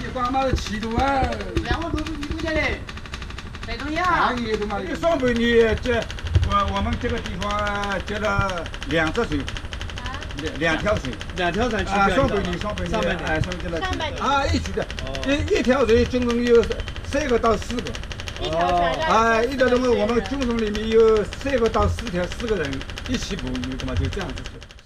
光嘛7度啊。 2个都是1度下来，太重要。 哪个都嘛。上半年我们这个地方接了2只船。 2条船 ，2条船去上半年， 上半年， 上半年啊，一起的，一条船总共有3个到4个。 一条船一条船我们军种里面有3个到4个人一起捕鱼的嘛，就这样子。